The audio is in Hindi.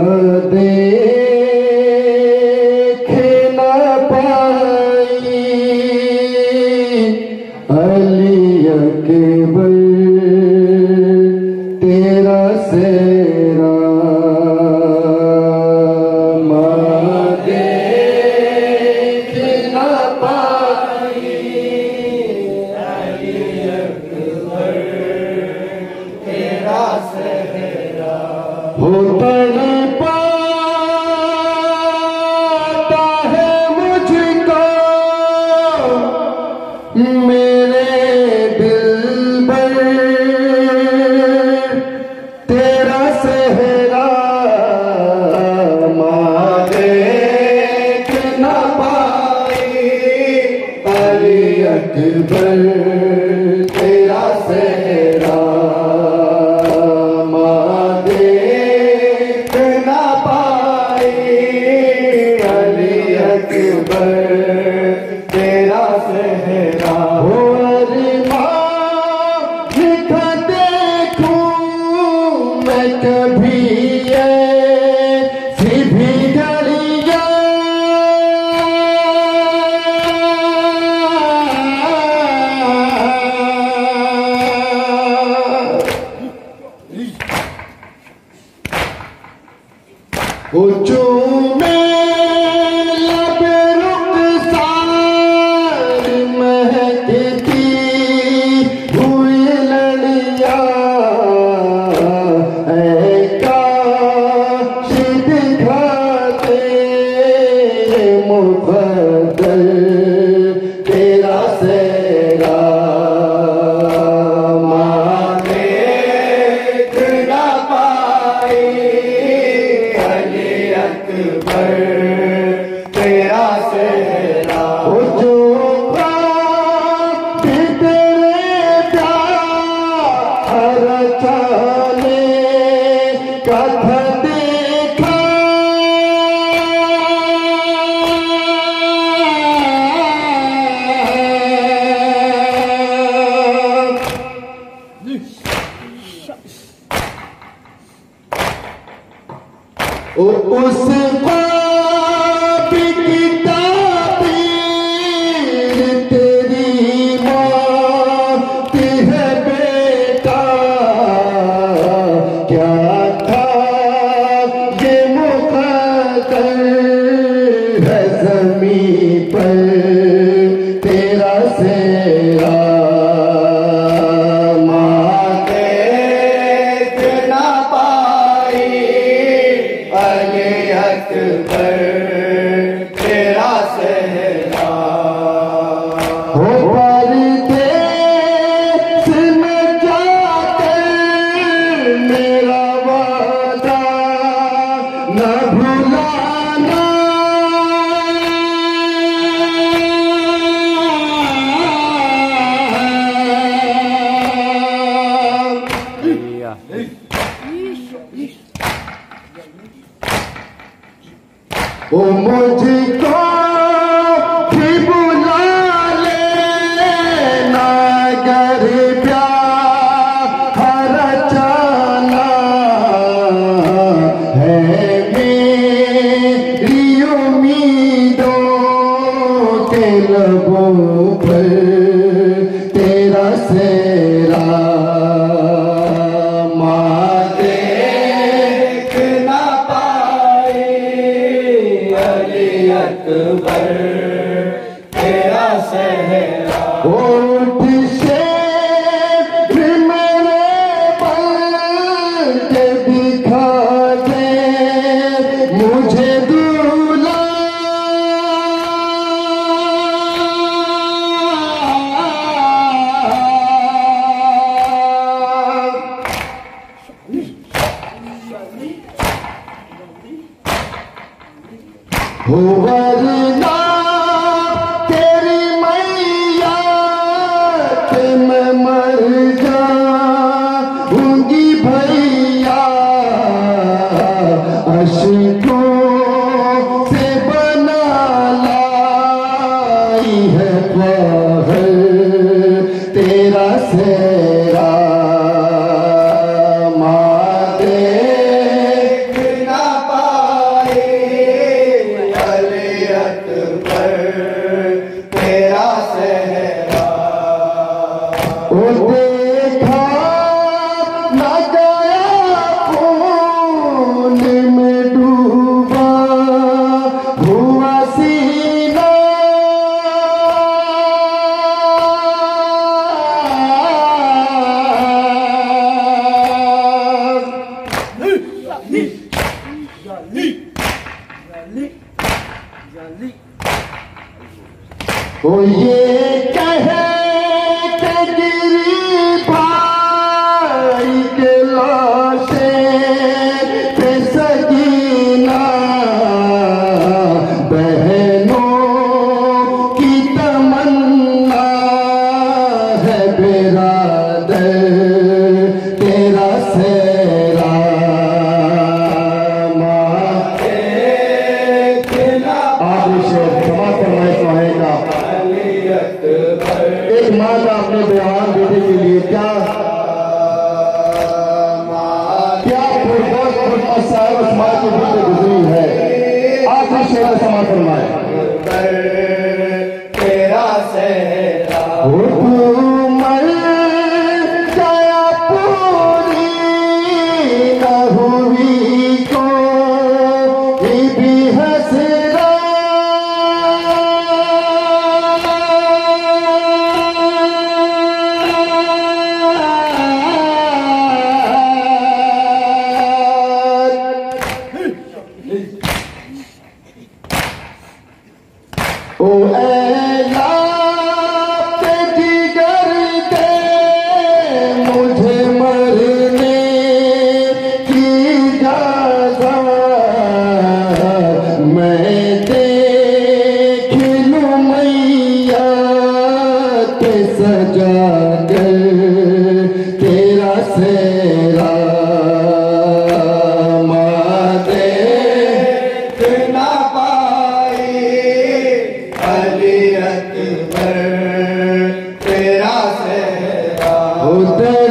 देख न पाई अली अकबर तेरा सेरा देख न पाई अली अकबर तेरा सेरा हो तड़पाता है मुझको मेरे दिलबर तेरा सेहरा देख न पाई अली अकबर तेरा सेहरा देख न पाई अली अकबर तेरा सेहरा हो लिखा देखूं मैं कभी ऐसी भी घड़ियां चूमे लब रुखसार महकती हुई लड़ियां काश दिखाते मुफद्दल तेरा सेरा देख न पाई अली अकबर तेरा सेहरा जो तेरे प्यार चाले कथा देखा उस तेरी मौत है बेटा क्या था ये मुक़द्दर है ज़मीं पर तेरा सेरा देख न पाई अली अकबर तेरा सेहरा हो परदेस में जाकर मेरा वादा न भुलाना ओ मुझको भी बुला लेना अगर प्यार जाना है मेरी उम्मीदों के लबों पर तेरा सेरा देख न पाई अली अकबर तेरा सेहरा होठ से मेरे पल के दिखा दे मुझे दूल्हा हो वरना तेरी मैया के मैं मर जाऊंगी भैया अश्कों से बना लाई है ख्वाहिश तेरा सेरा देख न पा जाली जाली जाली। ओ ये कहे के गिरी भाई के लाशे पे सगीना बहनों की तमन्ना है बिरादर तेरा सेरा माते खिला। आदि शेर समाप्त फरमाइश रहेगा। एक माँ का अपने बयान बेटे के लिए क्या साहब समाज के बीच गुजरी है। आखिरी शेर समाप्त फरमाए तेरा सेरा मर गया पूरी न हुई को भी हसरा। ओ ऐला पे जिगर दे मुझे मरने की इजाज़त। मैं देख लूं मैया के सजा कर तेरा सेरा माँ देख ना पाई अली अकबर तेरा सेरा।